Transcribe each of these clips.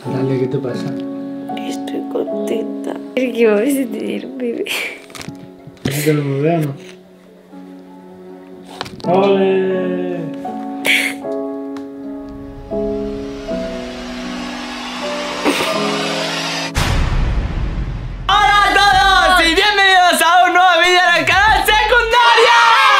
Dale, ¿qué te pasa? Estoy contenta. Es que vamos a tener un bebé. ¿Es que lo bebé o no? ¡Ole! ¡Hola a todos! Y bienvenidos a un nuevo vídeo en el canal Secundaria.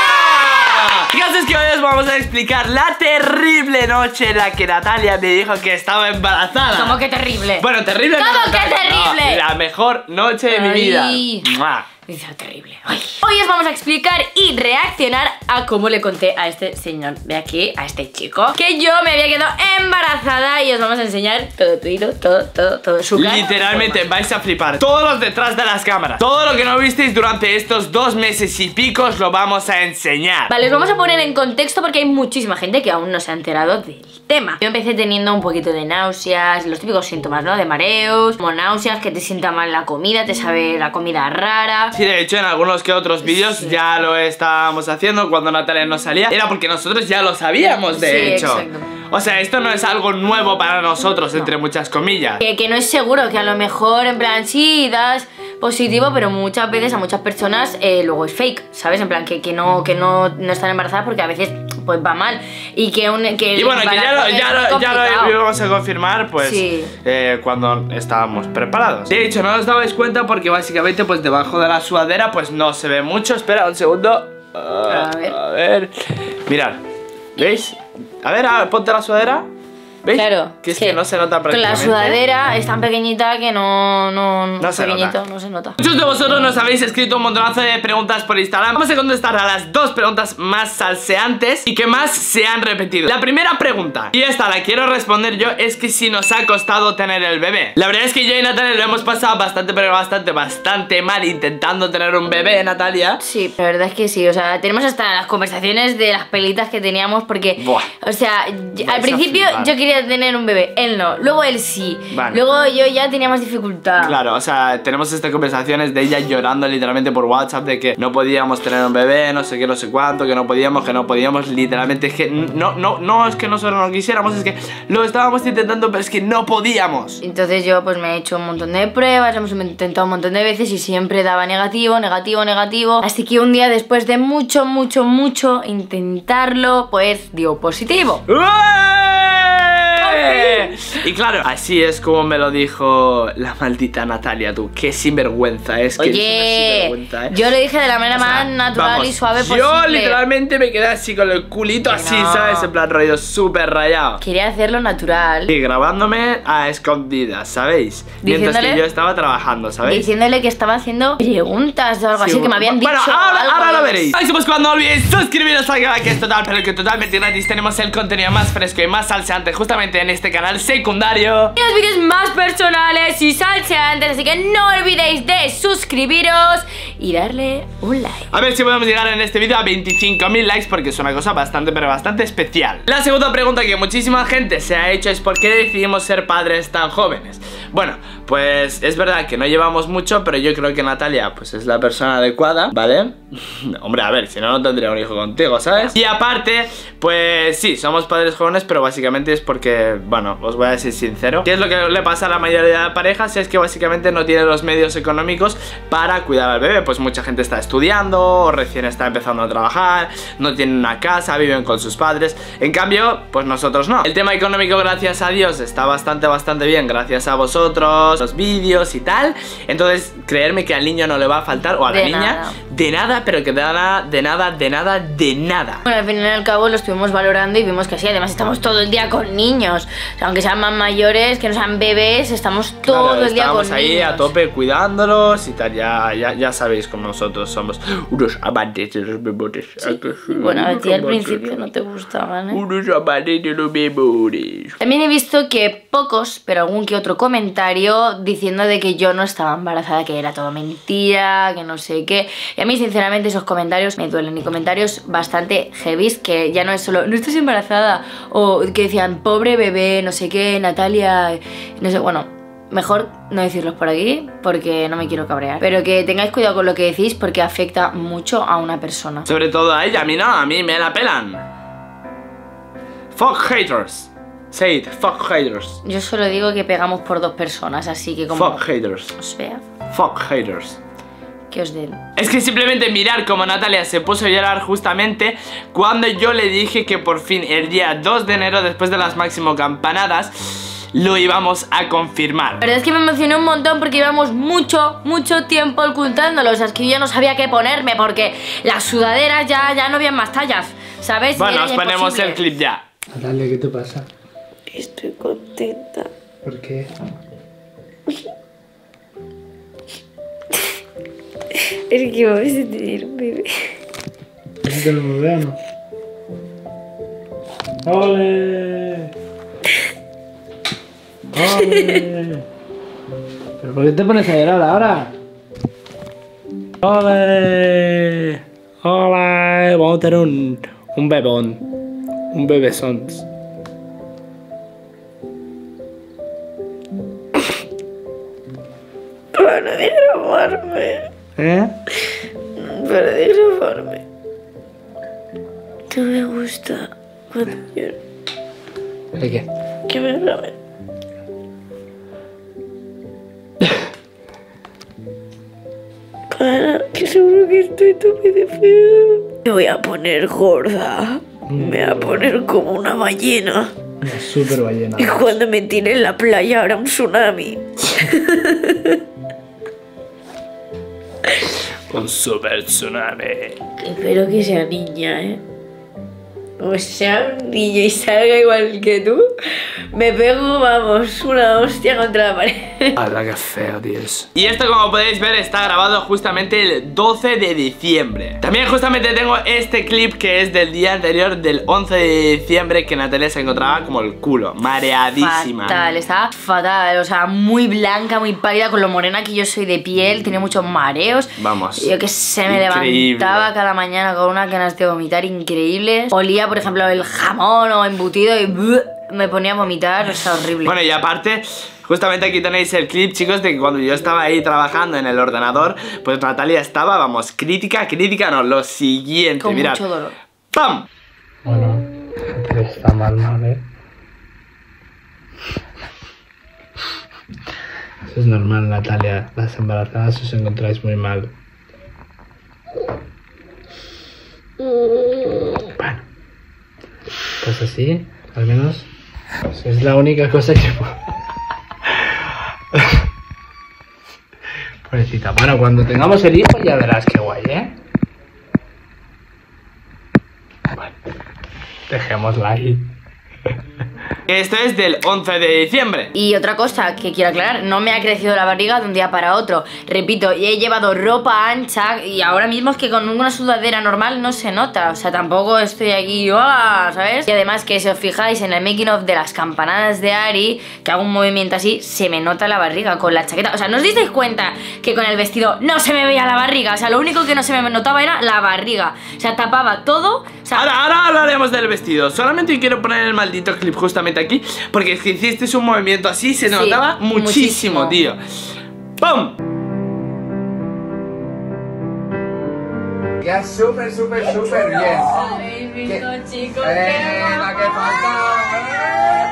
Chicos, es que hoy os vamos a explicar la terrible noche en la que Natalia me dijo que estaba embarazada. ¿Cómo que terrible? Bueno, terrible no, ¿Cómo que terrible? no, la mejor noche de mi vida. ¡Mua! Dice terrible. Ay. Hoy os vamos a explicar y reaccionar a cómo le conté a este señor de aquí, a este chico, que yo me había quedado embarazada y os vamos a enseñar todo tuyo, todo su cara. Literalmente vais a flipar. Todos los detrás de las cámaras, todo lo que no visteis durante estos 2 meses y pico os lo vamos a enseñar. Vale, os vamos a poner en contexto porque hay muchísima gente que aún no se ha enterado del tema. Yo empecé teniendo un poquito de náuseas, los típicos síntomas, ¿no? De mareos, como náuseas, que te sienta mal la comida, te sabe la comida rara. Sí, de hecho en algunos que otros vídeos ya lo estábamos haciendo cuando Natalia no salía. Era porque nosotros ya lo sabíamos, de hecho. Exacto. O sea, esto no es algo nuevo para nosotros, entre muchas comillas. Que no es seguro, que a lo mejor en plan sí das positivo, pero muchas veces a muchas personas luego es fake, ¿sabes? En plan que no están embarazadas porque a veces pues va mal. Y que bueno, que ya lo íbamos a confirmar pues sí. Cuando estábamos preparados. De hecho, no os dabais cuenta porque básicamente pues debajo de la sudadera pues no se ve mucho. Espera un segundo. A ver. Mirad, ¿veis? A ver, ponte la sudadera. ¿Veis? Claro, que es que no se nota prácticamente. Con la sudadera es tan pequeñita que no se pequeñito, nota. No se nota. Muchos de vosotros nos habéis escrito un montonazo de preguntas por Instagram. Vamos a contestar a las 2 preguntas más salseantes y que más se han repetido. La primera pregunta, y esta la quiero responder yo, es que si nos ha costado tener el bebé. La verdad es que yo y Natalia lo hemos pasado bastante mal intentando tener un bebé, Natalia. Sí, la verdad es que sí. O sea, tenemos hasta las conversaciones de las pelitas que teníamos porque, buah, o sea, al principio yo quería tener un bebé, él no, luego él sí, vale. Luego yo ya tenía más dificultad. Claro, o sea, tenemos estas conversaciones de ella llorando literalmente por WhatsApp de que no podíamos tener un bebé, no sé qué, no sé cuánto, que no podíamos, literalmente es que no es que nosotros no quisiéramos, es que lo estábamos intentando, pero es que no podíamos. Entonces yo pues me he hecho un montón de pruebas, hemos intentado un montón de veces y siempre daba negativo, así que un día después de mucho intentarlo, pues dio positivo. Y claro, así es como me lo dijo la maldita Natalia, tú. Qué sinvergüenza es. Oye, yo lo dije de la manera más natural y suave posible. Yo literalmente me quedé así con el culito así, ¿sabes? En plan rollo súper rayado. Quería hacerlo natural. Y grabándome a escondidas, ¿sabéis? Mientras que yo estaba trabajando, ¿sabéis? Diciéndole que estaba haciendo preguntas o algo así, que me habían dicho. Bueno, ahora lo veréis. Así pues, cuando olvidéis suscribiros al canal, que es total, pero que totalmente gratis. Tenemos el contenido más fresco y más salseante justamente en este canal secundario. Y los vídeos más personales y salseantes, así que no olvidéis de suscribiros y darle un like. A ver si podemos llegar en este vídeo a 25.000 likes porque es una cosa bastante especial. La segunda pregunta que muchísima gente se ha hecho es ¿por qué decidimos ser padres tan jóvenes? Bueno, pues es verdad que no llevamos mucho, pero yo creo que Natalia pues es la persona adecuada, ¿vale? Hombre, a ver, si no tendría un hijo contigo, ¿sabes? Y aparte, pues sí, somos padres jóvenes, pero básicamente es porque, bueno, os voy a decir sincero, ¿qué es lo que le pasa a la mayoría de parejas? Es que básicamente no tienen los medios económicos para cuidar al bebé. Pues mucha gente está estudiando o recién está empezando a trabajar, no tienen una casa, viven con sus padres. En cambio, pues nosotros no. El tema económico, gracias a Dios, está bastante bien, gracias a vosotros, los vídeos y tal. Entonces, creerme que al niño no le va a faltar, o a la niña, de nada, pero que de nada. Bueno, al fin y al cabo lo estuvimos valorando y vimos que sí, además estamos todo el día con niños. O sea, aunque sean más mayores, que no sean bebés, estamos todo el día con niños. Estamos ahí a tope cuidándolos y tal, ya sabéis cómo nosotros somos unos amantes de los bebotes. Sí. Bueno, a ti al principio no te gustaban, ¿eh? Unos amantes de los bebotes. También he visto que pocos, pero algún que otro comentario diciendo de que yo no estaba embarazada, que era todo mentira, que no sé qué. Y a mí sinceramente esos comentarios me duelen, y comentarios bastante heavy, que ya no es solo no estás embarazada, o que decían pobre bebé, no sé qué, Natalia, no sé, bueno, mejor no decirlos por aquí porque no me quiero cabrear. Pero que tengáis cuidado con lo que decís porque afecta mucho a una persona. Sobre todo a ella, a mí no, a mí me la pelan. Fuck haters. Say it, fuck haters. Yo solo digo que pegamos por 2 personas, así que como Fuck haters. os vea, Fuck haters. que os den. Es que simplemente mirar como Natalia se puso a llorar justamente cuando yo le dije que por fin el día 2 de enero, después de las máximo campanadas, lo íbamos a confirmar. La verdad es que me emocioné un montón porque llevamos mucho tiempo ocultándolo. O sea, es que yo ya no sabía qué ponerme porque las sudaderas ya no habían más tallas, ¿sabes? Bueno, Era os ponemos imposible. el clip ya. Natalia, ¿qué te pasa? Estoy contenta. ¿Por qué? Es que vamos a tener un bebé. ¿Es del bebé o no? ¡Ole! ¡Ole! ¿Pero por qué te pones a llorar ahora? ¡Ole! ¡Hola! Vamos a tener un bebón. Un bebesón. Para de grabarme. ¿Eh? Para de grabarme. No me gusta cuando lloro. ¿El qué? Que me graben. Para, que seguro que estoy tope de feo. Me voy a poner gorda. Me voy a poner como una ballena. Una super ballena. Y cuando me tire en la playa habrá un tsunami. Un super tsunami. Espero que sea niña, ¿eh? O sea, un niño y salga igual que tú, me pego, vamos, una hostia contra la pared. ¡Hala, qué feo, Dios! Y esto, como podéis ver, está grabado justamente el 12 de diciembre. También justamente tengo este clip que es del día anterior, del 11 de diciembre, que Natalia se encontraba como el culo, mareadísima. Fatal, estaba fatal, o sea, muy blanca, muy pálida, con lo morena que yo soy de piel, tenía muchos mareos. Vamos. Yo que sé, me Increíble. levantaba cada mañana con unas ganas de vomitar increíbles. Olía, por ejemplo, el jamón o embutido y me ponía a vomitar, o sea, horrible. Bueno, y aparte, justamente aquí tenéis el clip, chicos, de que cuando yo estaba ahí trabajando en el ordenador, pues Natalia estaba, vamos, crítica, no, lo siguiente, con mirad. mucho dolor. ¡Pam! Bueno, Natalia está mal, ¿eh? Eso es normal, Natalia. Las embarazadas os encontráis muy mal. Bueno, pues así, al menos, pues es la única cosa que puedo. Pobrecita. Bueno, cuando tengamos el hijo ya verás qué guay, ¿eh? Bueno, dejémosla ahí. Esto es del 11 de diciembre. Y otra cosa que quiero aclarar, no me ha crecido la barriga de un día para otro. Repito, y he llevado ropa ancha y ahora mismo es que con una sudadera normal no se nota. O sea, tampoco estoy aquí, ¡hola! ¿Sabes? Y además que si os fijáis en el making of de las campanadas de Ari, que hago un movimiento así, se me nota la barriga con la chaqueta. O sea, ¿no os disteis cuenta que con el vestido no se me veía la barriga? O sea, lo único que no se me notaba era la barriga. O sea, tapaba todo. O sea, Ahora hablaremos del vestido. Solamente quiero poner el maldito clip justamente aquí, porque es que hiciste un movimiento así, se Sí, notaba muchísimo, tío. ¡Pum! Ya súper bien. no, chicos, La que falta.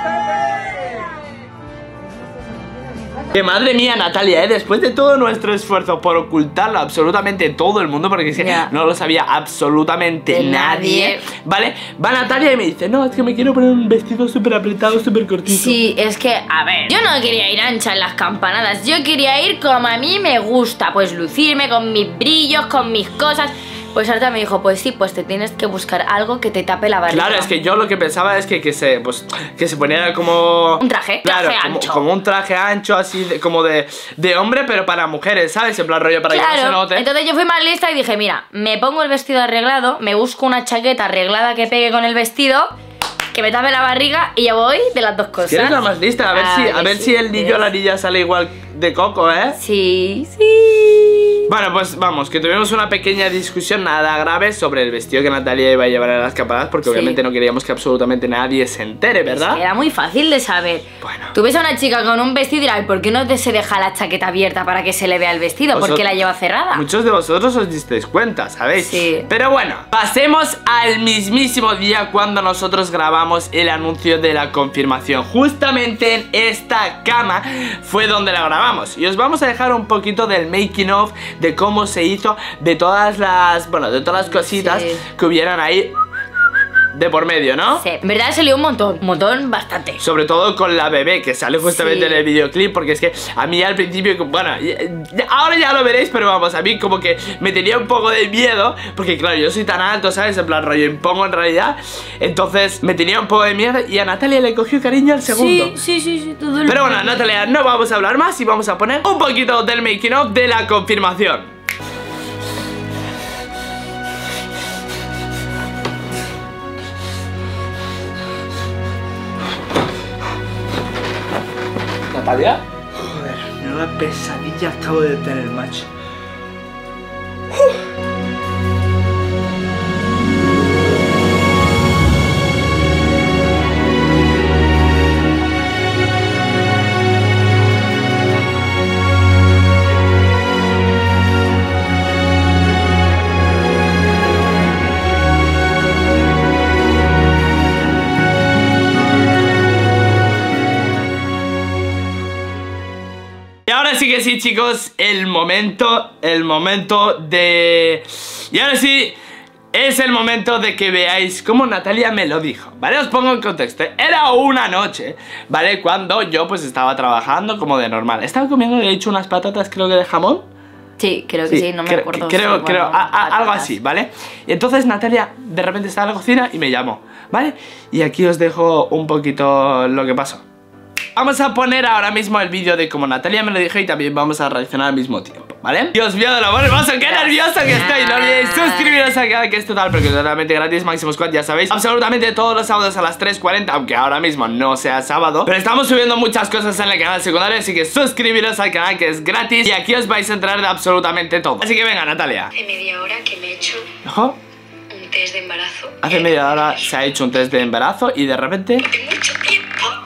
Que madre mía, Natalia, después de todo nuestro esfuerzo por ocultarlo absolutamente todo el mundo, porque es que Ya. no lo sabía absolutamente De nadie, nadie. ¿vale? Va Natalia y me dice, no, es que me quiero poner un vestido súper apretado, súper cortito. Sí, es que, a ver, yo no quería ir ancha en las campanadas, yo quería ir como a mí me gusta, pues lucirme con mis brillos, con mis cosas. Pues ahorita me dijo, pues sí, pues te tienes que buscar algo que te tape la barriga. Claro, es que yo lo que pensaba es que se ponía como... Un traje, claro, traje como, ancho. como un traje ancho, así, como de hombre, pero para mujeres, ¿sabes? En plan rollo para que no se Claro, note. entonces yo fui más lista y dije, mira, me pongo el vestido arreglado, me busco una chaqueta arreglada que pegue con el vestido, que me tape la barriga y ya voy de las dos cosas. Si eres la más lista, a ver si el niño o la niña sale igual de coco, ¿eh? Sí, sí. Bueno, pues vamos, que tuvimos una pequeña discusión nada grave sobre el vestido que Natalia iba a llevar a las escapadas, porque Sí. obviamente no queríamos que absolutamente nadie se entere, ¿verdad? Era muy fácil de saber. Bueno. Tú ves a una chica con un vestido y dirás, ¿por qué no se deja la chaqueta abierta para que se le vea el vestido? ¿Por qué la lleva cerrada? Muchos de vosotros os disteis cuenta, ¿sabéis? Sí. Pero bueno, pasemos al mismísimo día cuando nosotros grabamos el anuncio de la confirmación. Justamente en esta cama fue donde la grabamos. Y os vamos a dejar un poquito del making of, de cómo se hizo, de todas las, bueno, de todas las cositas Sí. que hubieran ahí de por medio, ¿no? Sí, en verdad se lió un montón bastante. Sobre todo con la bebé que sale justamente Sí. en el videoclip, porque es que a mí al principio, bueno, ahora ya lo veréis, pero vamos, a mí como que me tenía un poco de miedo, porque claro, yo soy tan alto, ¿sabes? En plan rollo impongo en realidad, entonces me tenía un poco de miedo y a Natalia le cogió cariño al segundo. Sí, todo el Pero bueno, mundo. Natalia, no vamos a hablar más y vamos a poner un poquito del making of de la confirmación. ¿Natalia? Joder, menuda pesadilla acabo de tener, macho. Y ahora sí que sí, chicos, el momento de... Y ahora sí, es el momento de que veáis cómo Natalia me lo dijo, ¿vale? Os pongo en contexto. Era una noche, ¿vale? Cuando yo pues estaba trabajando como de normal. Estaba comiendo, de hecho, unas patatas, creo que de jamón. Sí, creo que sí, no me acuerdo. Creo, Bueno, algo patatas. así, ¿vale? Y entonces Natalia de repente estaba en la cocina y me llamó, ¿vale? Y aquí os dejo un poquito lo que pasó. Vamos a poner ahora mismo el vídeo de como Natalia me lo dijo y también vamos a reaccionar al mismo tiempo, ¿vale? Dios mío del amor hermoso, qué nervioso que estoy. No olvidéis suscribiros al canal, que es total, porque es totalmente gratis. Máximo Squad, ya sabéis, absolutamente todos los sábados a las 3:40, aunque ahora mismo no sea sábado, pero estamos subiendo muchas cosas en el canal secundario, así que suscribiros al canal, que es gratis, y aquí os vais a enterar de absolutamente todo. Así que venga, Natalia. Hace media hora que me he hecho Ojo, un test de embarazo. hace media hora se ha hecho un test de embarazo y de repente... Hace mucho tiempo.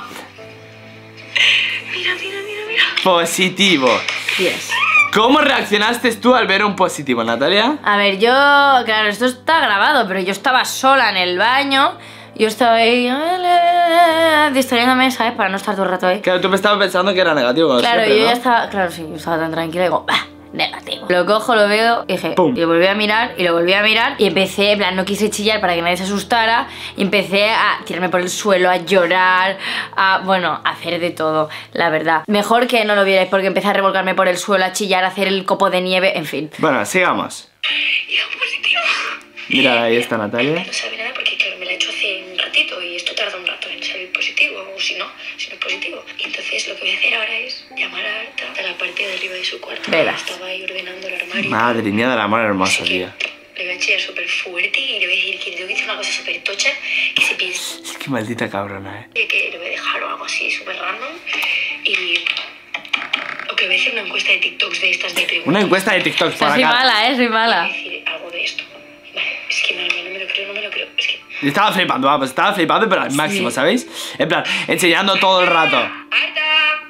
Mira. Positivo. Yes. ¿Cómo reaccionaste tú al ver un positivo, Natalia? A ver, yo, claro, esto está grabado, pero yo estaba sola en el baño. Yo estaba ahí distrayéndome, ¿sabes? Para no estar todo el rato ahí. Claro, tú me estabas pensando que era negativo. Como Claro, siempre, yo ¿no? ya estaba, claro, sí, yo estaba tan tranquila y digo, ¡bah! Negativo. Lo cojo, lo veo, y dije, Pum. y lo volví a mirar, y lo volví a mirar, y empecé, en plan, no quise chillar para que nadie se asustara, y empecé a tirarme por el suelo, a llorar, bueno, a hacer de todo, la verdad. Mejor que no lo vierais, porque empecé a revolcarme por el suelo, a chillar, a hacer el copo de nieve, en fin. Bueno, sigamos. Y da positivo. Mira, ahí está Natalia. No sabe nada porque, claro, me la he hecho hace un ratito y esto tarda un rato en salir positivo, o si no es positivo. Y entonces lo que voy a hacer ahora es llamar a la parte de arriba de su cuarto. Verás. Estaba ahí ordenando el armario. Madre mía del amor hermoso, Así tío. que le voy a chillar súper fuerte y le voy a decir que le tengo que decir una cosa súper tocha, que se piense Qué maldita cabrona, que le voy a dejar o algo así súper random. Y... o que voy a hacer una encuesta de TikToks de estas de preguntas. Una encuesta de TikTok O sea, por soy acá. mala, soy Voy a mala. decir algo de esto. Vale, es que madre mía, no me lo creo. Es que... Y estaba flipando, vamos, estaba flipando, pero al máximo, ¿sabéis? En plan, enseñando todo el rato. ¡Arta!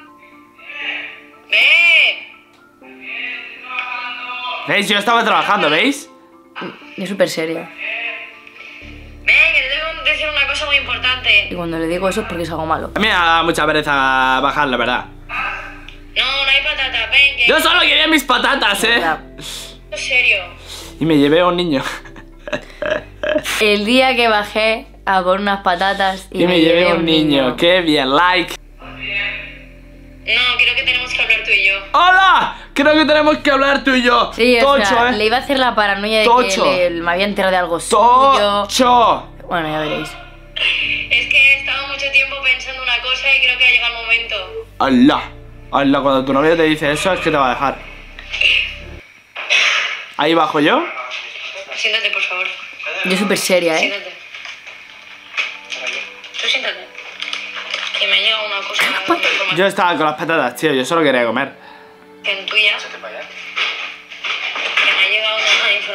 ¡Ven! ¿Veis? Yo estaba trabajando, ¿veis? Es súper seria. ¡Ven, que te tengo que decir una cosa muy importante! Y cuando le digo eso es porque es algo malo. A mí me da mucha pereza bajar, la verdad. No hay patata, ven, que... Yo solo quería mis patatas, Ya. En serio. Y me llevé a un niño. El día que bajé a por unas patatas Y me llevé a un niño. Qué bien, like. No, creo que tenemos que hablar tú y yo. ¡Hola! Creo que tenemos que hablar tú y yo. Sí, o Tocho, sea, le iba a hacer la paranoia de Tocho. que me había enterado de algo suyo. ¡Tocho! Bueno, ya veréis. Es que he estado mucho tiempo pensando una cosa y creo que ha llegado el momento. ¡Hala! ¡Hala! Cuando tu novio te dice eso es que te va a dejar. ¿Ahí bajo yo? Siéntate, por favor. Yo súper seria, ¿eh? Siéntate. Tú siéntate. Que me ha llegado una cosa, una información Yo estaba con las patatas, tío. Yo solo quería comer. tuya.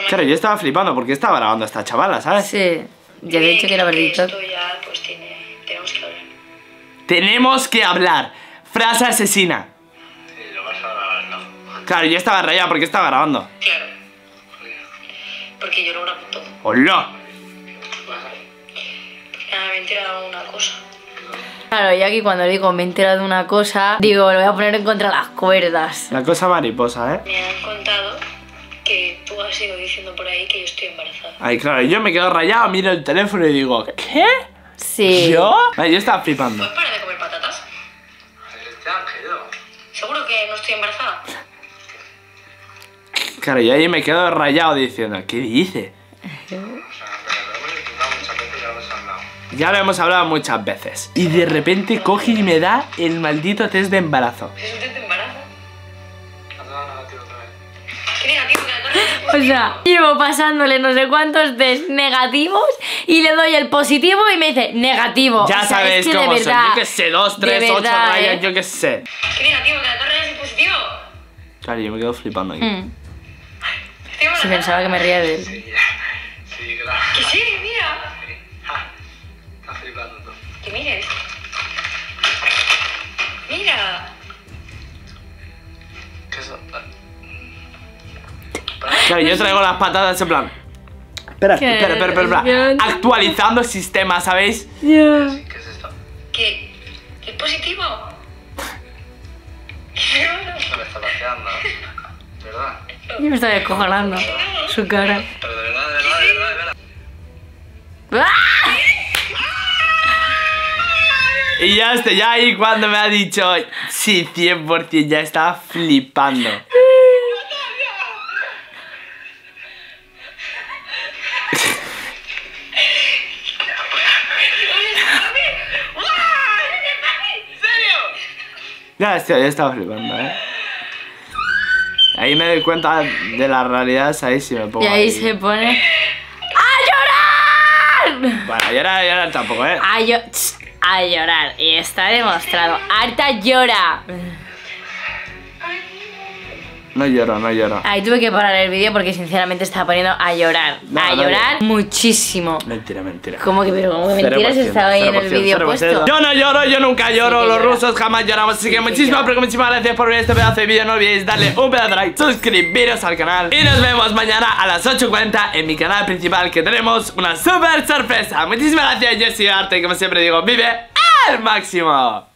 Claro, yo estaba flipando porque estaba grabando a esta chavala, ¿sabes? Sí. Ya he dicho que era verdad. Esto ya, pues tenemos que hablar. Tenemos que hablar. Frase asesina. Sí, lo vas a grabar, ¿no? Claro, yo estaba rayado porque estaba grabando. Claro. Porque yo lo grabo todo. ¡Hola! Nada, me he enterado de una cosa. Claro, yo aquí cuando digo me he enterado de una cosa, digo, lo voy a poner en contra de las cuerdas. La cosa mariposa, ¿eh? Me han contado que tú has ido diciendo por ahí que yo estoy embarazada. Ay, claro, yo me quedo rayado, miro el teléfono y digo, ¿qué? Sí. ¿Yo? Ay, yo estaba flipando. Pues para de comer patatas. Este Ángel, ¿no? ¿Seguro que no estoy embarazada? Claro, yo ahí me quedo rayado diciendo, ¿qué dice? O sea, pero lo hemos intentado muchas veces y ya lo hemos hablado. Ya lo hemos hablado muchas veces. Y de repente coge y me da el maldito test de embarazo. ¿Es un test de embarazo? Has dado negativo otra vez. ¿Qué negativo? Que la torre es O positivo. sea, llevo pasándole no sé cuántos test negativos y le doy el positivo y me dice negativo. Ya O sea, sabéis es que de cómo son, verdad, yo qué sé, 2, 3, de 8 verdad, rayas, yo qué sé. ¿Qué negativo? Que la torre es positivo. Claro, yo me quedo flipando aquí. Mm. Estoy Si embarazada. pensaba que me ría de él. Sí, claro. Que sí, mira. Estás flipando tú. Que mires. Mira. ¿Qué eso? Claro, yo traigo las patatas en plan. Espera. ¿Qué? Actualizando el sistema, ¿sabéis? ¿Qué es esto? ¿Que es positivo? No me está paseando. ¿Verdad? Yo me estaba descojonando su cara. Pero de verdad, de verdad, de verdad, de verdad. ¡Ah! Y ya ahí cuando me ha dicho sí, 100%, ya estaba flipando. Ya estaba flipando, Ahí me doy cuenta de la realidad, ahí sí me pongo. Y ahí se pone ¡a llorar! Bueno, llorar tampoco, A llorar. Y está demostrado. Harta llora. No lloro. Ahí tuve que parar el vídeo porque sinceramente estaba poniendo a llorar. No, a no llorar muchísimo. Mentira. ¿Cómo que mentiras 0%, estaba ahí en el 0%, vídeo 0%. puesto? Yo no lloro, yo nunca lloro. Sí que Los llora. rusos jamás lloramos. Así que Sí, muchísimas llora. gracias por ver este pedazo de vídeo. No olvidéis darle un pedazo de like, suscribiros al canal. Y nos vemos mañana a las 8:40 en mi canal principal, que tenemos una super sorpresa. Muchísimas gracias, yo soy Arte, y como siempre digo, vive al máximo.